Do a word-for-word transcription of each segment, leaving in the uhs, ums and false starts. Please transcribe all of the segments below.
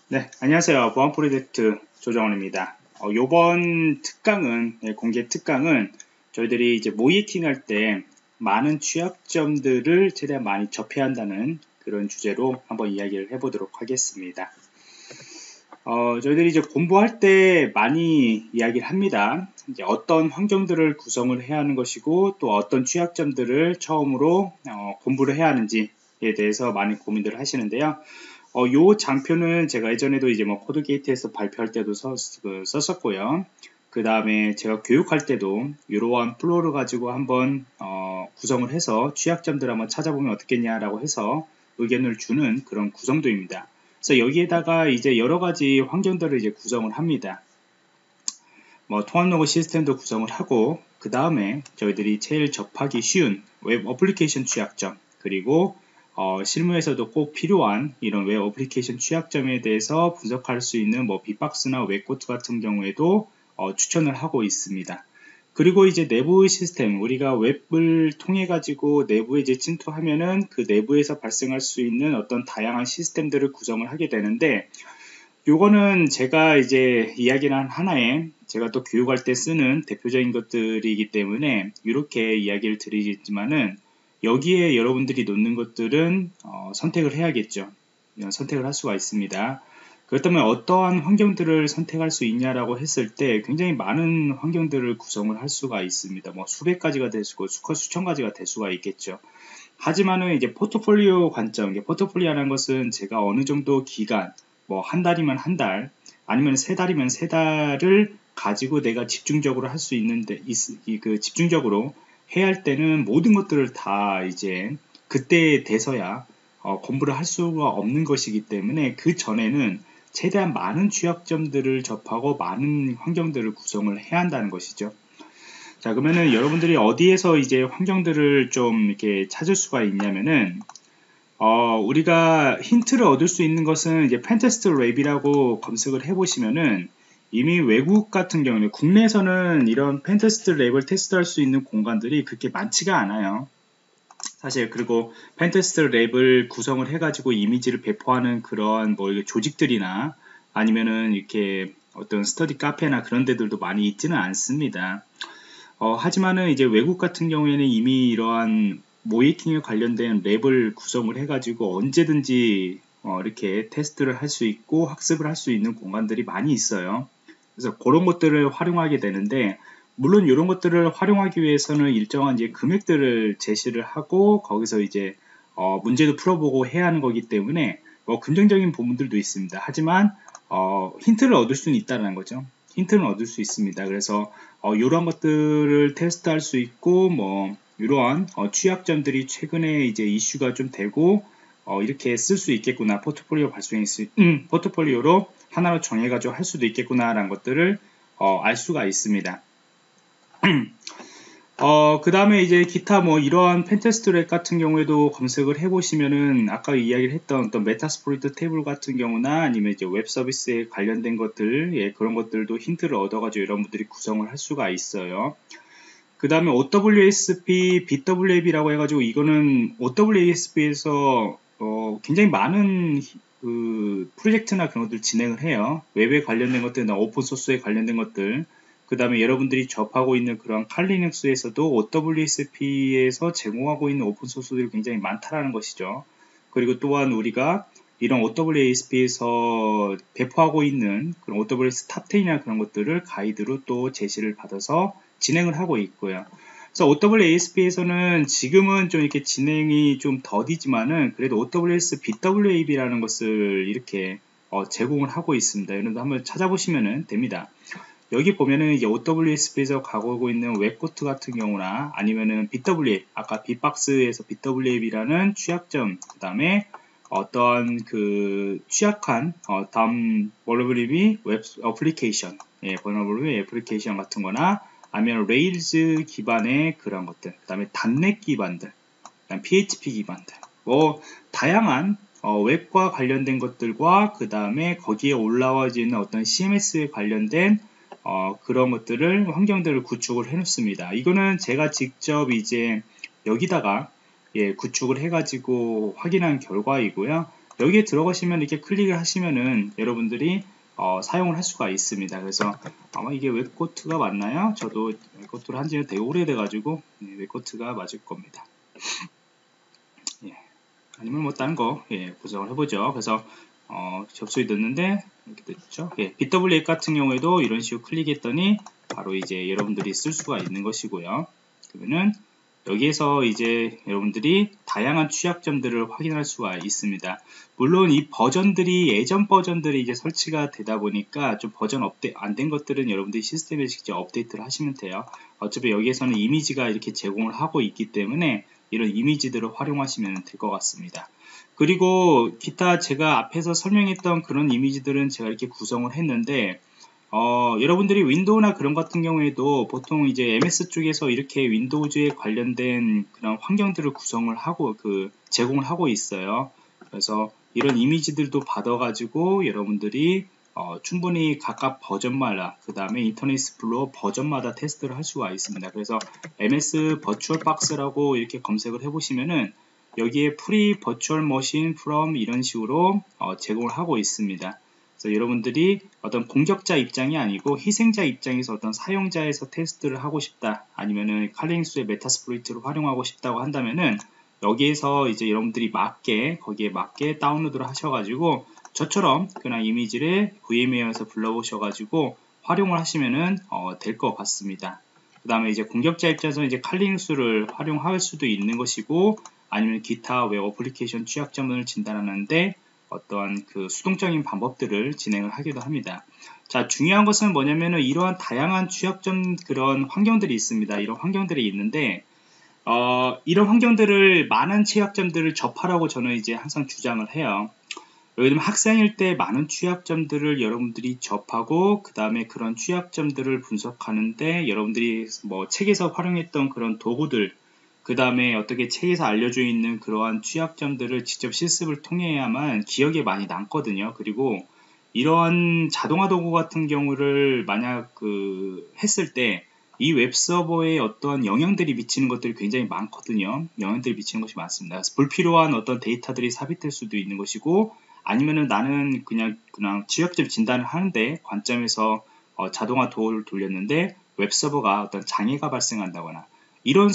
네, 안녕하세요. 보안 프로젝트 조정원입니다. 어, 요번 특강은, 예, 공개 특강은 저희들이 이제 모이킹 할 때 많은 취약점들을 최대한 많이 접해야 한다는 그런 주제로 한번 이야기를 해보도록 하겠습니다. 어, 저희들이 이제 공부할 때 많이 이야기를 합니다. 이제 어떤 환경들을 구성을 해야 하는 것이고 또 어떤 취약점들을 처음으로 어, 공부를 해야 하는지에 대해서 많이 고민들을 하시는데요. 어, 요 장표는 제가 예전에도 이제 뭐 코드게이트에서 발표할 때도 써, 그, 썼었고요. 그 다음에 제가 교육할 때도 이러한 플로우를 가지고 한번 어, 구성을 해서 취약점들 한번 찾아보면 어떻겠냐라고 해서 의견을 주는 그런 구성도입니다. 그래서 여기에다가 이제 여러 가지 환경들을 이제 구성을 합니다. 뭐 통합 로그 시스템도 구성을 하고 그 다음에 저희들이 제일 접하기 쉬운 웹 어플리케이션 취약점 그리고 어, 실무에서도 꼭 필요한 이런 웹 어플리케이션 취약점에 대해서 분석할 수 있는 뭐 빅박스나 웹코트 같은 경우에도 어, 추천을 하고 있습니다. 그리고 이제 내부 시스템 우리가 웹을 통해 가지고 내부에 이제 침투하면은 그 내부에서 발생할 수 있는 어떤 다양한 시스템들을 구성을 하게 되는데 요거는 제가 이제 이야기를 한 하나에 제가 또 교육할 때 쓰는 대표적인 것들이기 때문에 이렇게 이야기를 드리지만은 여기에 여러분들이 놓는 것들은 어, 선택을 해야겠죠. 이런 선택을 할 수가 있습니다. 그렇다면 어떠한 환경들을 선택할 수 있냐라고 했을 때 굉장히 많은 환경들을 구성을 할 수가 있습니다. 뭐 수백 가지가 될 수고 수천 가지가 될 수가 있겠죠. 하지만은 이제 포트폴리오 관점, 포트폴리오라는 것은 제가 어느 정도 기간, 뭐 한 달이면 한 달, 아니면 세 달이면 세 달을 가지고 내가 집중적으로 할 수 있는데, 이, 그 집중적으로 해야 할 때는 모든 것들을 다 이제 그때 돼서야 어, 공부를 할 수가 없는 것이기 때문에 그 전에는 최대한 많은 취약점들을 접하고 많은 환경들을 구성을 해야 한다는 것이죠. 자, 그러면은 여러분들이 어디에서 이제 환경들을 좀 이렇게 찾을 수가 있냐면은, 어, 우리가 힌트를 얻을 수 있는 것은 이제 펜테스트 랩이라고 검색을 해보시면은 이미 외국 같은 경우는 국내에서는 이런 펜테스트 랩을 테스트할 수 있는 공간들이 그렇게 많지가 않아요. 사실 그리고 펜테스트 랩을 구성을 해가지고 이미지를 배포하는 그런 뭐 조직들이나 아니면은 이렇게 어떤 스터디 카페나 그런 데들도 많이 있지는 않습니다. 어, 하지만은 이제 외국 같은 경우에는 이미 이러한 모이킹에 관련된 랩을 구성을 해가지고 언제든지 어, 이렇게 테스트를 할 수 있고 학습을 할 수 있는 공간들이 많이 있어요. 그래서 그런 것들을 활용하게 되는데 물론 이런 것들을 활용하기 위해서는 일정한 이제 금액들을 제시를 하고 거기서 이제 어, 문제도 풀어보고 해야 하는 거기 때문에 뭐 긍정적인 부분들도 있습니다. 하지만 어, 힌트를 얻을 수는 있다는 거죠. 힌트는 얻을 수 있습니다. 그래서 어, 이러한 것들을 테스트할 수 있고 뭐 이러한 어, 취약점들이 최근에 이제 이슈가 좀 되고 어, 이렇게 쓸 수 있겠구나 포트폴리오 발송이 있, 음, 포트폴리오로 하나로 정해가지고 할 수도 있겠구나 라는 것들을 어, 알 수가 있습니다. 어, 그 다음에 이제 기타 뭐 이러한 펜테스트랩 같은 경우에도 검색을 해보시면은 아까 이야기를 했던 어떤 메타스포리트 테이블 같은 경우나 아니면 이제 웹 서비스에 관련된 것들, 예, 그런 것들도 힌트를 얻어가지고 여러분들이 구성을 할 수가 있어요. 그 다음에 오더블유에이에스피, 비더블유에이비라고 해가지고 이거는 오더블유에이에스피에서 어, 굉장히 많은 그 프로젝트나 그런 것들 진행을 해요. 웹에 관련된 것들이나 오픈소스에 관련된 것들. 그 다음에 여러분들이 접하고 있는 그런 칼리눅스에서도 오더블유에이에스피에서 제공하고 있는 오픈소스들이 굉장히 많다라는 것이죠. 그리고 또한 우리가 이런 오더블유에이에스피에서 배포하고 있는 그런 오더블유에이에스 탑 텐이나 그런 것들을 가이드로 또 제시를 받아서 진행을 하고 있고요. 그래서 오더블유에이에스피에서는 지금은 좀 이렇게 진행이 좀 더디지만은 그래도 오더블유에스 비더블유에이비라는 것을 이렇게 어, 제공을 하고 있습니다. 여러분들 한번 찾아보시면 됩니다. 여기 보면은 이제 오더블유에스피에서 가고 있는 웹코트 같은 경우나 아니면은 비더블유에이, 아까 빅박스에서 비더블유에이라는 취약점, 그 다음에 어떤 그 취약한 어, 다음 vulnerability 웹 어플리케이션, 예, vulnerability 애플리케이션 같은 거나 아니면 레일즈 기반의 그런 것들, 그 다음에 닷넷 기반들, 그다음 피에이치피 기반들, 뭐 다양한 어, 웹과 관련된 것들과 그 다음에 거기에 올라와지는 어떤 씨엠에스에 관련된 어, 그런 것들을 환경들을 구축을 해 놓습니다. 이거는 제가 직접 이제 여기다가 예, 구축을 해가지고 확인한 결과이고요. 여기에 들어가시면 이렇게 클릭을 하시면은 여러분들이 어, 사용을 할 수가 있습니다. 그래서 아마 이게 웹코트가 맞나요? 저도 웹코트를 한 지는 되게 오래돼 가지고 네, 웹코트가 맞을 겁니다. 예. 아니면 뭐 다른 거 예, 구성을 해보죠. 그래서 어, 접속이 됐는데 이렇게 됐죠. 예, 비더블유에이 같은 경우에도 이런 식으로 클릭했더니 바로 이제 여러분들이 쓸 수가 있는 것이고요. 그러면은 여기에서 이제 여러분들이 다양한 취약점들을 확인할 수가 있습니다. 물론 이 버전들이 예전 버전들이 이제 설치가 되다 보니까 좀 버전 업데이트 안 된 것들은 여러분들이 시스템에 직접 업데이트를 하시면 돼요. 어차피 여기에서는 이미지가 이렇게 제공을 하고 있기 때문에 이런 이미지들을 활용하시면 될 것 같습니다. 그리고 기타 제가 앞에서 설명했던 그런 이미지들은 제가 이렇게 구성을 했는데 어, 여러분들이 윈도우나 그런 같은 경우에도 보통 이제 엠에스 쪽에서 이렇게 윈도우즈에 관련된 그런 환경들을 구성을 하고 그 제공을 하고 있어요. 그래서 이런 이미지들도 받아가지고 여러분들이 어, 충분히 각각 버전마다 그 다음에 인터넷 익스플로러 버전마다 테스트를 할 수가 있습니다. 그래서 엠에스 버추얼 박스라고 이렇게 검색을 해보시면은 여기에 프리 버추얼 머신 프롬 이런 식으로 어, 제공을 하고 있습니다. 그래서 여러분들이 어떤 공격자 입장이 아니고 희생자 입장에서 어떤 사용자에서 테스트를 하고 싶다 아니면은 칼리닉스의 메타스플로이트를 활용하고 싶다고 한다면은 여기에서 이제 여러분들이 맞게 거기에 맞게 다운로드를 하셔가지고 저처럼 그냥 이미지를 브이엠웨어에서 불러오셔가지고 활용을 하시면은 어, 될 것 같습니다. 그 다음에 이제 공격자 입장에서 이제 칼리닉스를 활용할 수도 있는 것이고 아니면 기타 웹 어플리케이션 취약점을 진단하는데 어떠한 그 수동적인 방법들을 진행을 하기도 합니다. 자, 중요한 것은 뭐냐면은 이러한 다양한 취약점 그런 환경들이 있습니다. 이런 환경들이 있는데 어, 이런 환경들을 많은 취약점들을 접하라고 저는 이제 항상 주장을 해요. 왜냐면 학생일 때 많은 취약점들을 여러분들이 접하고 그 다음에 그런 취약점들을 분석하는데 여러분들이 뭐 책에서 활용했던 그런 도구들 그 다음에 어떻게 책에서 알려져 있는 그러한 취약점들을 직접 실습을 통해야만 기억에 많이 남거든요. 그리고 이러한 자동화 도구 같은 경우를 만약 그 했을 때 이 웹서버에 어떤 영향들이 미치는 것들이 굉장히 많거든요. 영향들이 미치는 것이 많습니다. 그래서 불필요한 어떤 데이터들이 삽입될 수도 있는 것이고 아니면은 나는 그냥 그냥 취약점 진단을 하는데 관점에서 어, 자동화 도구를 돌렸는데 웹서버가 어떤 장애가 발생한다거나 이런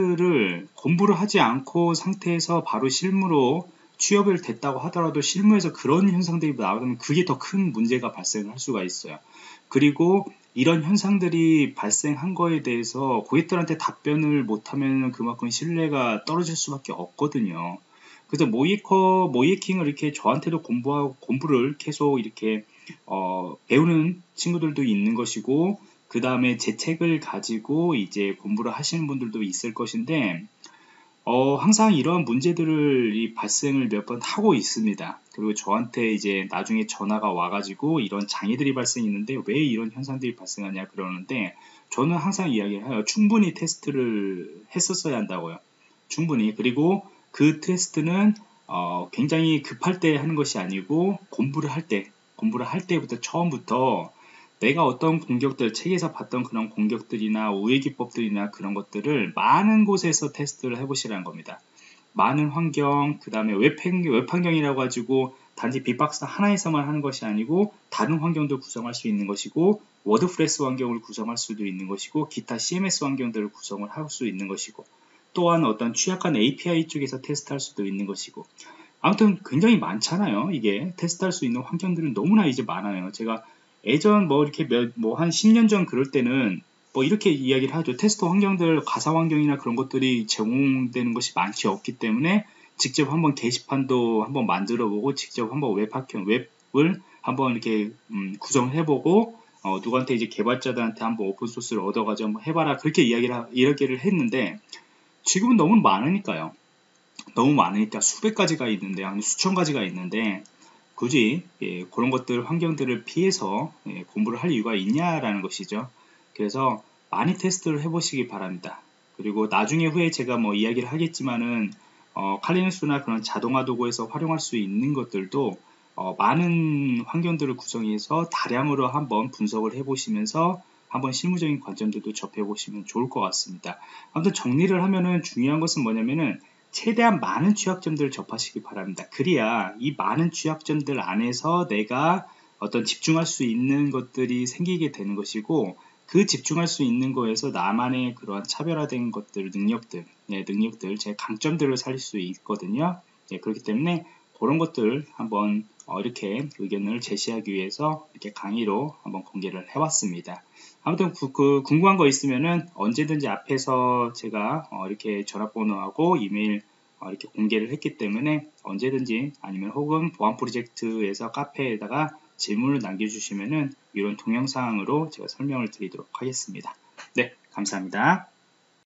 상황들을 공부를 하지 않고 상태에서 바로 실무로 취업을 됐다고 하더라도 실무에서 그런 현상들이 나오면 그게 더 큰 문제가 발생을 할 수가 있어요. 그리고 이런 현상들이 발생한 거에 대해서 고객들한테 답변을 못하면 그만큼 신뢰가 떨어질 수밖에 없거든요. 그래서 모이커, 모이킹을 이렇게 저한테도 공부하고 공부를 계속 이렇게 어, 배우는 친구들도 있는 것이고 그 다음에 제 책을 가지고 이제 공부를 하시는 분들도 있을 것인데 어, 항상 이러한 문제들을 이 발생을 몇 번 하고 있습니다. 그리고 저한테 이제 나중에 전화가 와가지고 이런 장애들이 발생했는데 왜 이런 현상들이 발생하냐 그러는데 저는 항상 이야기를 해요. 충분히 테스트를 했었어야 한다고요. 충분히. 그리고 그 테스트는 어, 굉장히 급할 때 하는 것이 아니고 공부를 할 때, 공부를 할 때부터 처음부터 내가 어떤 공격들, 책에서 봤던 그런 공격들이나 우회 기법들이나 그런 것들을 많은 곳에서 테스트를 해보시라는 겁니다. 많은 환경, 그 다음에 웹, 웹 환경이라고 가지고 단지 빅박스 하나에서만 하는 것이 아니고 다른 환경도 구성할 수 있는 것이고 워드프레스 환경을 구성할 수도 있는 것이고 기타 씨엠에스 환경들을 구성을 할 수 있는 것이고 또한 어떤 취약한 에이피아이 쪽에서 테스트할 수도 있는 것이고 아무튼 굉장히 많잖아요. 이게 테스트할 수 있는 환경들은 너무나 이제 많아요. 제가 예전 뭐 이렇게 뭐 한 십 년 전 그럴 때는 뭐 이렇게 이야기를 하죠. 테스트 환경들, 가상 환경이나 그런 것들이 제공되는 것이 많지 없기 때문에 직접 한번 게시판도 한번 만들어 보고 직접 한번 웹 환경, 웹을 한번 이렇게 음, 구성을 해보고 어, 누구한테 이제 개발자들한테 한번 오픈소스를 얻어가지고 한번 해봐라 그렇게 이야기를 이야기를 했는데 지금은 너무 많으니까요. 너무 많으니까 수백 가지가 있는데 한 수천 가지가 있는데 굳이 예, 그런 것들 환경들을 피해서 예, 공부를 할 이유가 있냐라는 것이죠. 그래서 많이 테스트를 해보시기 바랍니다. 그리고 나중에 후에 제가 뭐 이야기를 하겠지만은 어, 칼리눅스나 그런 자동화 도구에서 활용할 수 있는 것들도 어, 많은 환경들을 구성해서 다량으로 한번 분석을 해보시면서 한번 실무적인 관점들도 접해보시면 좋을 것 같습니다. 아무튼 정리를 하면은 중요한 것은 뭐냐면은 최대한 많은 취약점들을 접하시기 바랍니다. 그래야 이 많은 취약점들 안에서 내가 어떤 집중할 수 있는 것들이 생기게 되는 것이고, 그 집중할 수 있는 거에서 나만의 그러한 차별화된 것들, 능력들, 네, 능력들, 제 강점들을 살릴 수 있거든요. 네, 그렇기 때문에 그런 것들 한번 어, 이렇게 의견을 제시하기 위해서 이렇게 강의로 한번 공개를 해왔습니다. 아무튼 그, 그 궁금한 거 있으면은 언제든지 앞에서 제가 어, 이렇게 전화번호하고 이메일 어, 이렇게 공개를 했기 때문에 언제든지, 아니면 혹은 보안 프로젝트에서 카페에다가 질문을 남겨주시면은 이런 동영상으로 제가 설명을 드리도록 하겠습니다. 네, 감사합니다.